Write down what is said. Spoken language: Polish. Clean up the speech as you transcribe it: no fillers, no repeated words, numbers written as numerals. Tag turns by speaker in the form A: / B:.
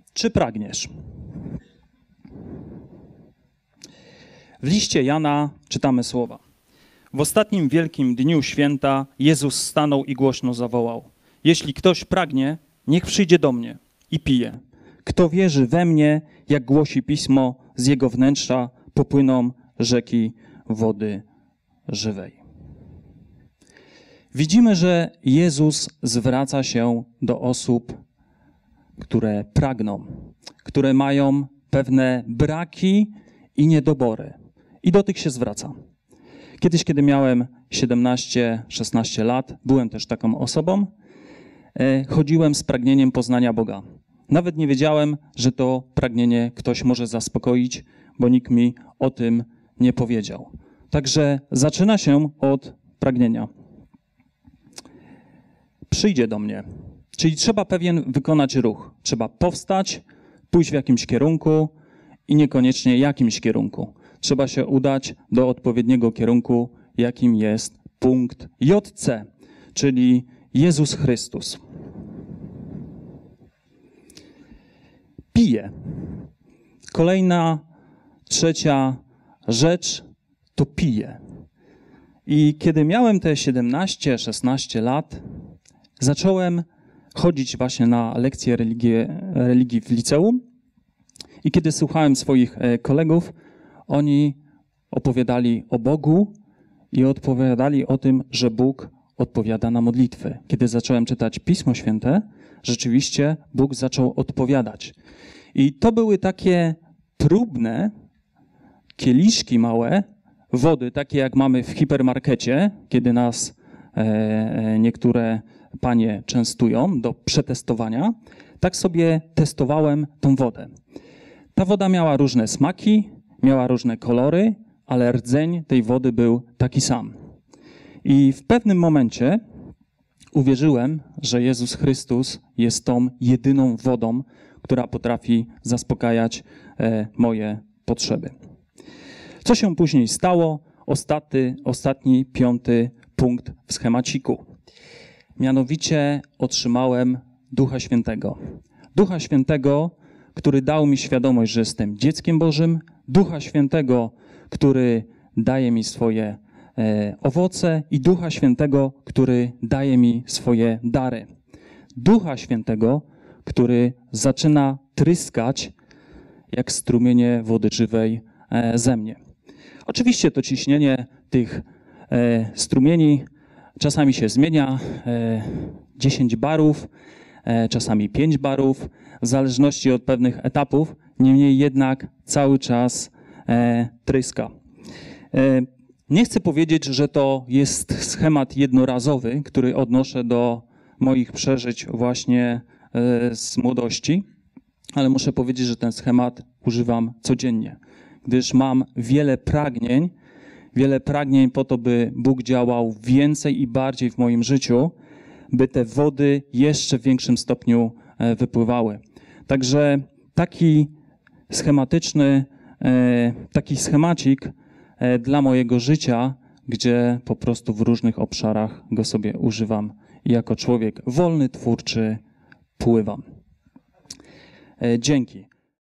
A: Czy pragniesz? W liście Jana czytamy słowa. W ostatnim wielkim dniu święta Jezus stanął i głośno zawołał. Jeśli ktoś pragnie, niech przyjdzie do mnie i pije. Kto wierzy we mnie, jak głosi Pismo, z jego wnętrza popłyną rzeki wody żywej. Widzimy, że Jezus zwraca się do osób, które pragną, które mają pewne braki i niedobory. I do tych się zwraca. Kiedyś, kiedy miałem 17-16 lat, byłem też taką osobą, chodziłem z pragnieniem poznania Boga. Nawet nie wiedziałem, że to pragnienie ktoś może zaspokoić, bo nikt mi o tym nie powiedział. Także zaczyna się od pragnienia. Przyjdzie do mnie. Czyli trzeba pewien wykonać ruch. Trzeba powstać, pójść w jakimś kierunku i niekoniecznie jakimś kierunku. Trzeba się udać do odpowiedniego kierunku, jakim jest punkt JC, czyli Jezus Chrystus. Pije. Kolejna, trzecia rzecz to pije. I kiedy miałem te 17-16 lat, zacząłem chodzić właśnie na lekcje religii w liceum i kiedy słuchałem swoich kolegów, oni opowiadali o Bogu i opowiadali o tym, że Bóg odpowiada na modlitwy. Kiedy zacząłem czytać Pismo Święte, rzeczywiście Bóg zaczął odpowiadać. I to były takie próbne kieliszki małe wody, takie jak mamy w hipermarkecie, kiedy nas niektóre panie częstują do przetestowania. Tak sobie testowałem tą wodę. Ta woda miała różne smaki, miała różne kolory, ale rdzeń tej wody był taki sam. I w pewnym momencie uwierzyłem, że Jezus Chrystus jest tą jedyną wodą, która potrafi zaspokajać moje potrzeby. Co się później stało? Ostatni, 5. punkt w schemaciku. Mianowicie otrzymałem Ducha Świętego. Ducha Świętego, który dał mi świadomość, że jestem dzieckiem Bożym. Ducha Świętego, który daje mi swoje owoce i Ducha Świętego, który daje mi swoje dary. Ducha Świętego, który zaczyna tryskać jak strumienie wody żywej ze mnie. Oczywiście to ciśnienie tych strumieni czasami się zmienia, 10 barów, czasami 5 barów, w zależności od pewnych etapów, niemniej jednak cały czas tryska. Nie chcę powiedzieć, że to jest schemat jednorazowy, który odnoszę do moich przeżyć właśnie z młodości, ale muszę powiedzieć, że ten schemat używam codziennie, gdyż mam wiele pragnień po to, by Bóg działał więcej i bardziej w moim życiu, by te wody jeszcze w większym stopniu wypływały. Także taki schemacik dla mojego życia, gdzie po prostu w różnych obszarach go sobie używam i jako człowiek wolny, twórczy pływam. Dzięki.